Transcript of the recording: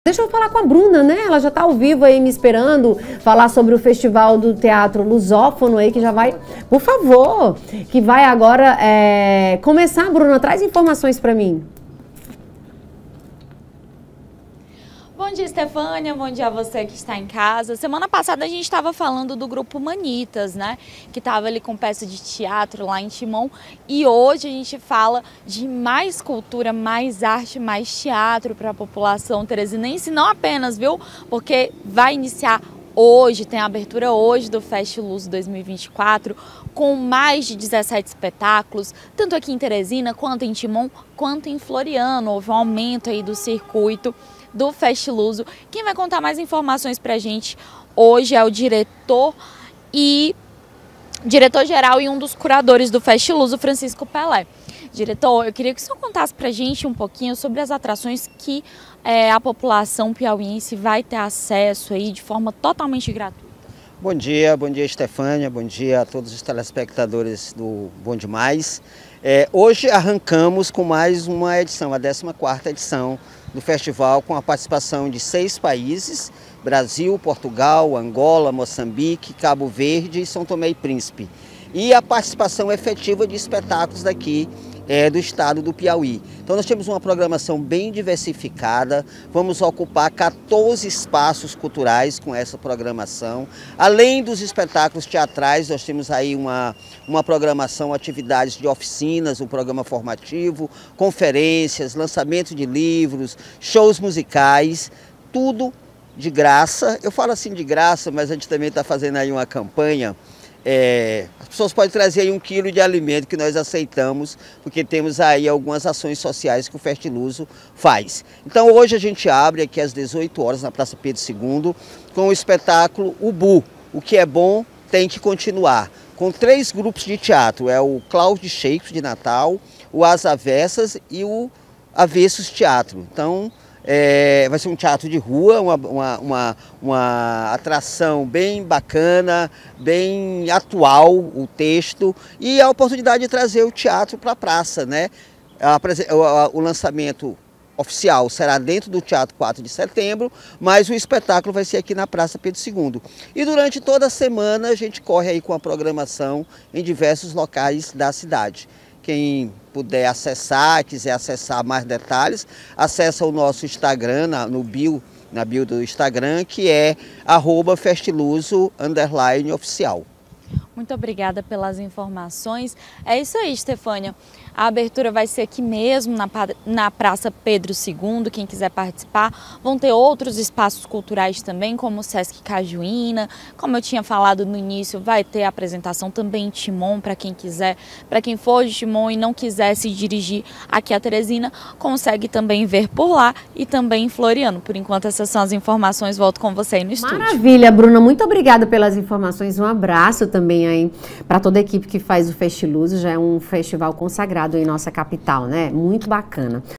Deixa eu falar com a Bruna, né? Ela já está ao vivo aí me esperando falar sobre o Festival do Teatro Lusófono aí, que já vai, por favor, que vai agora começar. Bruna, traz informações para mim. Bom dia, Estefânia. Bom dia a você que está em casa. Semana passada a gente estava falando do grupo Manitas, né? Que estava ali com peça de teatro lá em Timon. E hoje a gente fala de mais cultura, mais arte, mais teatro para a população teresinense. Não apenas, viu? Porque vai iniciar hoje, tem a abertura hoje do Festiluso 2024, com mais de 17 espetáculos, tanto aqui em Teresina, quanto em Timon, quanto em Floriano. Houve um aumento aí do circuito do Festiluso. Quem vai contar mais informações pra gente hoje é o diretor-geral e um dos curadores do Festiluso, Francisco Pelé. Diretor, eu queria que o senhor contasse pra gente um pouquinho sobre as atrações que a população piauiense vai ter acesso aí de forma totalmente gratuita. Bom dia Estefânia, bom dia a todos os telespectadores do Bom Demais. Hoje arrancamos com mais uma edição, a 14ª edição do festival, com a participação de 6 países, Brasil, Portugal, Angola, Moçambique, Cabo Verde e São Tomé e Príncipe. E a participação efetiva de espetáculos daqui do estado do Piauí. Então nós temos uma programação bem diversificada, vamos ocupar 14 espaços culturais com essa programação. Além dos espetáculos teatrais, nós temos aí uma programação, atividades de oficinas, um programa formativo, conferências, lançamento de livros, shows musicais, tudo de graça. Eu falo assim de graça, mas a gente também está fazendo aí uma campanha. As pessoas podem trazer aí 1 quilo de alimento que nós aceitamos, porque temos aí algumas ações sociais que o Festiluso faz. Então hoje a gente abre aqui às 18 horas na Praça Pedro II com o espetáculo Ubu, o que é bom tem que continuar, com 3 grupos de teatro, é o Cláudio Shakespeare de Natal, o As Avessas e o Avessos Teatro. Então vai ser um teatro de rua, uma atração bem bacana, bem atual o texto, e a oportunidade de trazer o teatro para a praça, né? O lançamento oficial será dentro do Teatro 4 de Setembro, mas o espetáculo vai ser aqui na Praça Pedro II. E durante toda a semana a gente corre aí com a programação em diversos locais da cidade. Quem puder acessar, quiser acessar mais detalhes, acessa o nosso Instagram, na bio do Instagram, que é @festiluso_oficial. Muito obrigada pelas informações. É isso aí, Estefânia. A abertura vai ser aqui mesmo, na Praça Pedro II. Quem quiser participar, vão ter outros espaços culturais também, como o Sesc Cajuína. Como eu tinha falado no início, vai ter a apresentação também em Timon, para quem quiser. Para quem for de Timon e não quiser se dirigir aqui a Teresina, consegue também ver por lá e também em Floriano. Por enquanto, essas são as informações. Volto com você aí no estúdio. Maravilha, Bruna. Muito obrigada pelas informações. Um abraço também aí para toda a equipe que faz o Festiluso. Já é um festival consagrado em nossa capital, né? Muito bacana.